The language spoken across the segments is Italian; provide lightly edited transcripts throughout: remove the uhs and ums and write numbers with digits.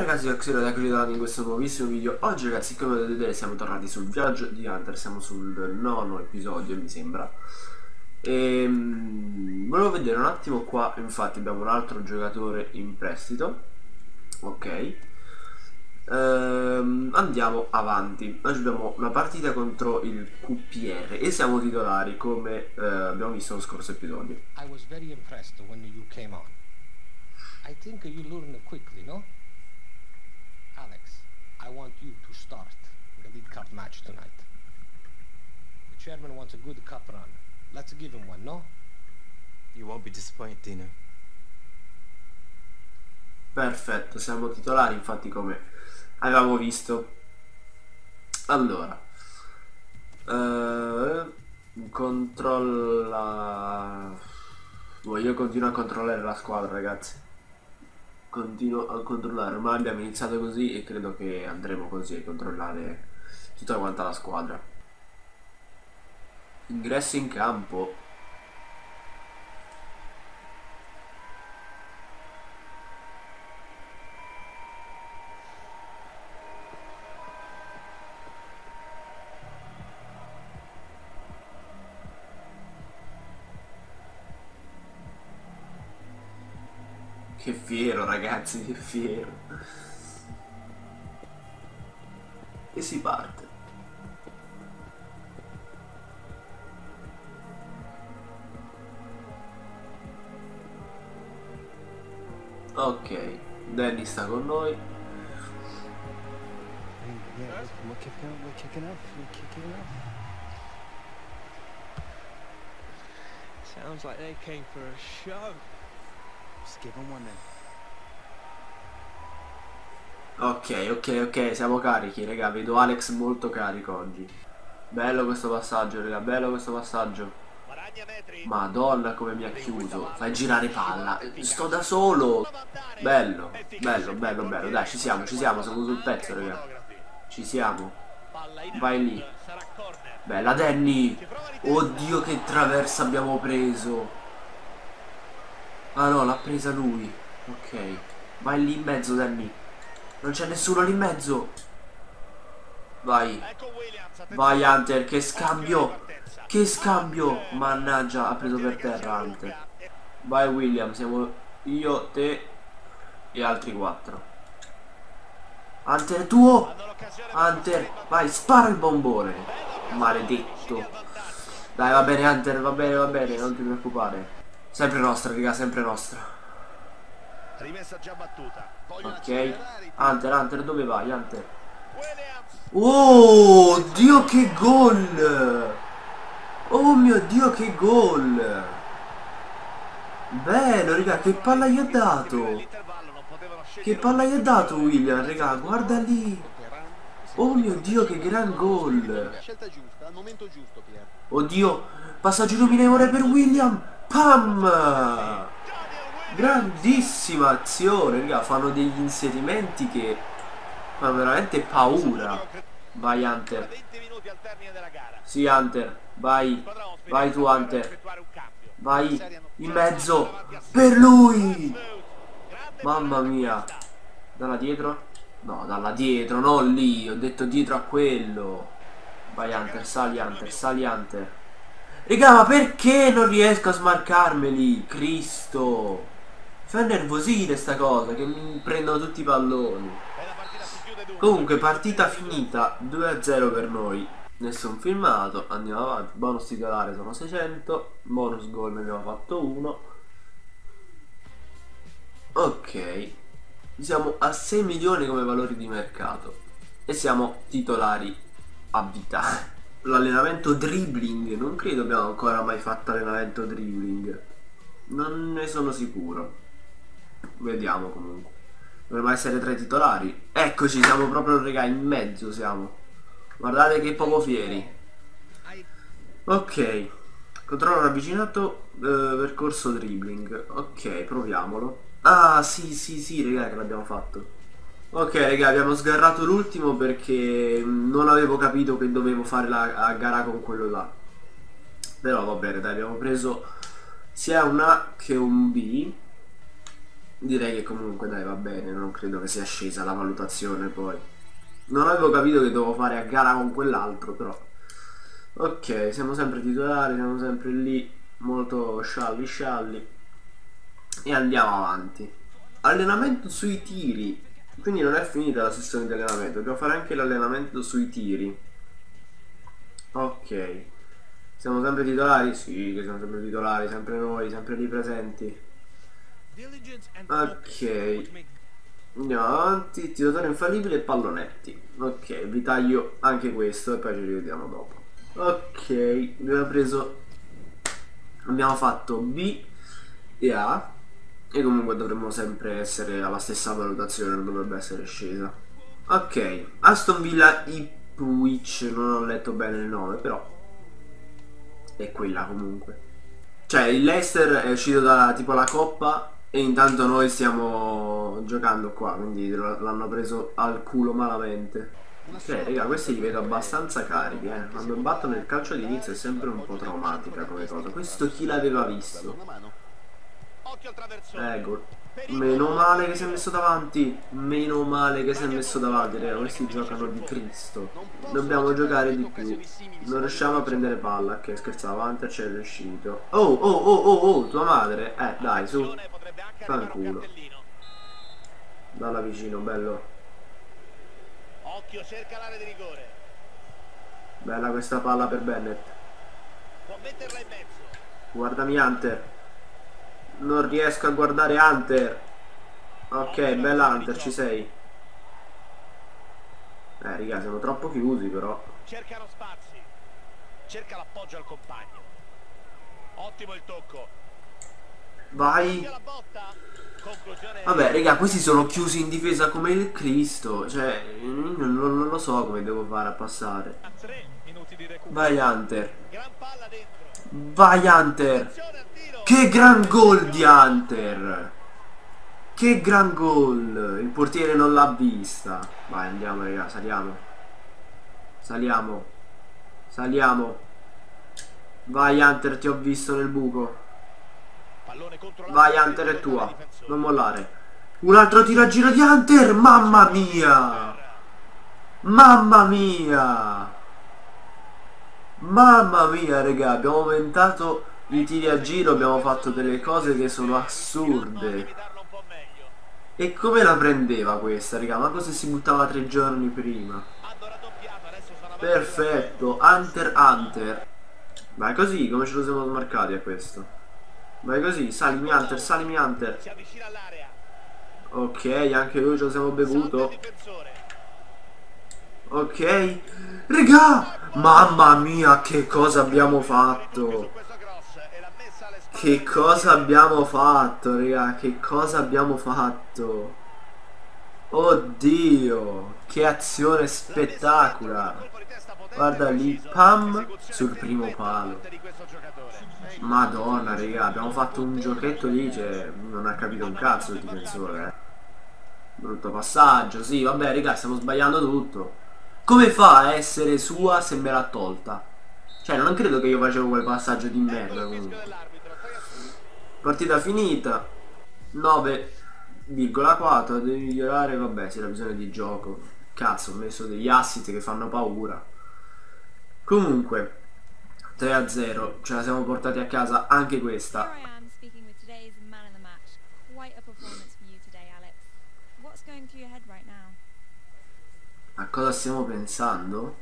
ragazzi, Axero da Creditati in questo nuovissimo video. Oggi ragazzi, come potete vedere, siamo tornati sul viaggio di Hunter, siamo sul nono episodio mi sembra. Volevo vedere un attimo qua, infatti abbiamo un altro giocatore in prestito. Ok, andiamo avanti. Oggi abbiamo una partita contro il QPR e siamo titolari come abbiamo visto lo scorso episodio. I was very impressed when you came on. I think you learned quickly, no? Alex, I want you to start the League Cup match tonight. The chairman wants a good cup run. Let's give him one, no? You won't be disappointed, Dino. Perfetto, siamo titolari infatti come avevamo visto. Allora io continuo a controllare la squadra, ragazzi. Continuo a controllare, ormai abbiamo iniziato così e credo che andremo così a controllare tutta quanta la squadra. Ingresso in campo. Che fiero, ragazzi, che fiero. E si parte. Ok, Danny sta con noi. Yeah, we're kicking off. Sounds like they came for a show. Just give him one then. Ok, siamo carichi, raga. Vedo Alex molto carico oggi. Bello questo passaggio, raga, bello questo passaggio. Madonna come mi ha chiuso. Fai girare palla. Sto da solo. Bello. Dai, ci siamo siamo sul pezzo, raga. Ci siamo. Vai lì. Bella Danny. Oddio che traversa abbiamo preso. Ah no, l'ha presa lui. Ok. Vai lì in mezzo, Danny. Non c'è nessuno lì in mezzo. Vai. Vai Hunter, che scambio. Che scambio. Mannaggia, ha preso per terra Hunter. Vai William, siamo io, te e altri 4. Hunter tuo. Hunter, vai, spara il bombone. Maledetto. Dai, va bene Hunter, va bene, non ti preoccupare. Sempre nostra, raga, sempre nostra. Rimessa già battuta. Ok. Hunter, dove vai, Hunter? Oh, Dio che gol! Oh mio Dio che gol! Bello, raga, che palla gli ha dato! Che palla gli ha dato William, raga, guarda lì! Oh mio Dio, che gran gol! Scelta giusta, al momento giusto, Pier. Oddio, passaggio illuminevole per William! Pam! Grandissima azione, raga, fanno degli inserimenti che fanno veramente paura. Vai Hunter. Sì Hunter, vai tu Hunter. Vai in mezzo per lui. Mamma mia. Dalla dietro? No, dalla dietro, non lì, ho detto dietro a quello. Vai Hunter, sali Hunter. Raga, ma perché non riesco a smarcarmeli? Cristo. Fa nervosire sta cosa, che mi prendono tutti i palloni. Comunque partita finita, 2-0 per noi. Nessun filmato, andiamo avanti. Bonus titolare sono 600. Bonus gol ne abbiamo fatto 1. Ok, siamo a 6 milioni come valori di mercato e siamo titolari a vita. L'allenamento dribbling, non credo abbiamo ancora mai fatto allenamento dribbling. Non ne sono sicuro. Vediamo comunque. Dovremmo essere tra i titolari. Eccoci, siamo proprio, raga, in mezzo siamo. Guardate che poco fieri. Ok. Controllo ravvicinato, percorso dribbling. Ok, proviamolo. Ah, sì, raga, che l'abbiamo fatto. Ok, raga, abbiamo sgarrato l'ultimo perché non avevo capito che dovevo fare la gara con quello là. Però va bene, dai, abbiamo preso sia un A che un B. direi che comunque dai va bene, non credo che sia scesa la valutazione poi. Non avevo capito che dovevo fare a gara con quell'altro però. Ok, siamo sempre titolari, siamo sempre lì, molto scialli scialli. E andiamo avanti. Allenamento sui tiri. Quindi non è finita la sessione di allenamento, devo fare anche l'allenamento sui tiri. Ok. Siamo sempre titolari? Sì, che siamo sempre titolari, sempre noi, sempre lì presenti. Ok. Andiamo avanti, tiratore infallibile e pallonetti. Ok, vi taglio anche questo e poi ci rivediamo dopo. Ok, abbiamo preso... Abbiamo fatto B e A. E comunque dovremmo sempre essere alla stessa valutazione, non dovrebbe essere scesa. Ok, Aston Villa Ipswich, non ho letto bene il nome, però è quella comunque. Cioè il Leicester è uscito da tipo la coppa e intanto noi stiamo giocando qua, quindi l'hanno preso al culo malamente. Ok raga, questi li vedo abbastanza carichi, quando battono il calcio d'inizio è sempre un po' traumatica come cosa. Questo chi l'aveva visto? Ecco, meno male che si è messo davanti. Meno male che si è messo davanti, raga, questi giocano di Cristo. Dobbiamo giocare di più. Non riusciamo a prendere palla. Che scherzavo, Hunter c'è riuscito. Oh, tua madre. Dai, su. Fanculo. Dalla vicino, bello. Occhio, cerca l'area di rigore. Bella questa palla per Bennett. Può metterla in mezzo. Guardami Hunter. Non riesco a guardare Hunter. Ok, bella Hunter, ci sei. Raga, siamo troppo chiusi però. Cercano spazi. Cerca l'appoggio al compagno. Ottimo il tocco. Vai. Vabbè, raga, questi sono chiusi in difesa come il Cristo. Cioè, non lo so come devo fare a passare. Vai Hunter. Vai Hunter. Che gran gol di Hunter. Che gran gol. Il portiere non l'ha vista. Vai, andiamo raga, saliamo. Saliamo. Saliamo. Vai Hunter, ti ho visto nel buco. Vai Hunter, è tua. Non mollare. Un altro tiro a giro di Hunter. Mamma mia. Mamma mia. Mamma mia raga, abbiamo aumentato i tiri a giro, abbiamo fatto delle cose che sono assurde. E come la prendeva questa raga? Ma cosa si buttava 3 giorni prima? Perfetto. Hunter. Vai così, come ce lo siamo smarcati a questo? Vai così, salimi Hunter. Ok, anche lui ce lo siamo bevuto. Ok. Regà, mamma mia, che cosa abbiamo fatto? Che cosa abbiamo fatto, raga? Che cosa abbiamo fatto? Oddio, che azione spettacolare. Guarda lì, pam, sul primo palo. Madonna, raga, abbiamo fatto un giochetto lì, cioè, non ha capito un cazzo il difensore, Brutto passaggio, sì, vabbè, raga, stiamo sbagliando tutto. Come fa a essere sua se me l'ha tolta? Cioè, non credo che io facevo quel passaggio di merda comunque. Partita finita. 9,4. Devi migliorare, vabbè, sì, la visione di gioco. Cazzo, ho messo degli asset che fanno paura. Comunque 3-0, ce la siamo portati a casa anche questa. A cosa stiamo pensando?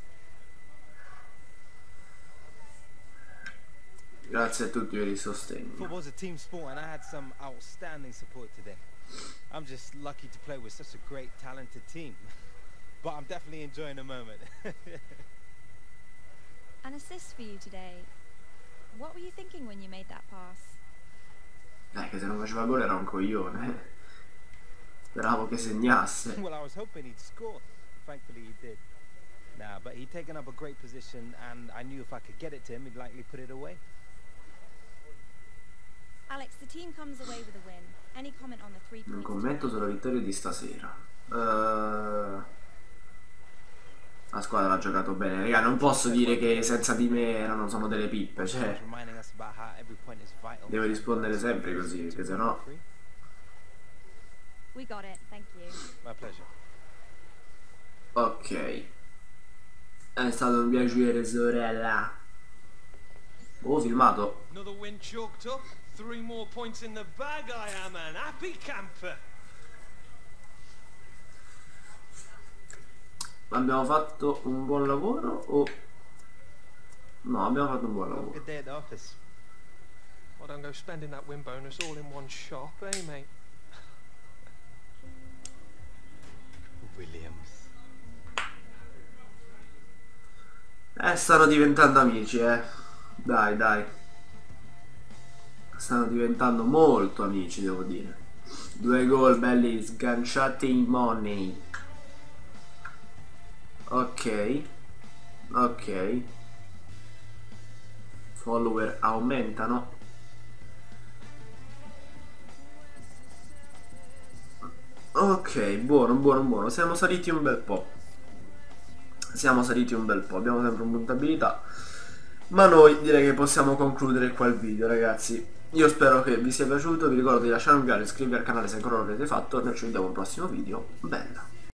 Grazie a tutti per il sostegno. Football's a team sport and I had some outstanding support today. I'm just lucky to play with such a great, talented team. But I'm definitely enjoying the moment. An assist for you today. What were you thinking when you made that pass? Che se non faceva gol era un coglione. Speravo che segnasse. Well, I was hoping he'd score. Thankfully he did. Nah, but he'd taken up a great position and I knew if I could get it to him, he'd likely put it away. Alex, the team comes away with a win. Any comment on the 3 points? Un commento sulla vittoria di stasera. La squadra ha giocato bene, raga, non posso dire che senza di me erano, sono delle pippe, cioè devo rispondere sempre così, perché sennò We got it, thank you. My pleasure. Ok. È stato un piacere, sorella. Oh, filmato. Another win chalked up. 3 more points in the bag. I am an happy camper. Abbiamo fatto un buon lavoro o... No, abbiamo fatto un buon lavoro. Good day at the office. I don't go spending that win bonus all in one shop, eh, mate? Williams. Stanno diventando amici, Dai, dai. Stanno diventando molto amici, devo dire. 2 gol belli sganciati in money. Ok. Ok. Follower aumentano. Ok, buono, buono, buono. Siamo saliti un bel po'. Siamo saliti un bel po'. Abbiamo sempre un punto abilità. Ma noi direi che possiamo concludere qua il video, ragazzi. Io spero che vi sia piaciuto. Vi ricordo di lasciare un mi piace, iscrivervi al canale se ancora non l'avete fatto. Noi ci vediamo al prossimo video. Bella.